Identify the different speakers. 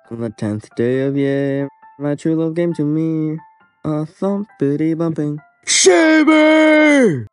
Speaker 1: On the 10th day of year, my true love came to me, a thumpity bumping ShiVuRR!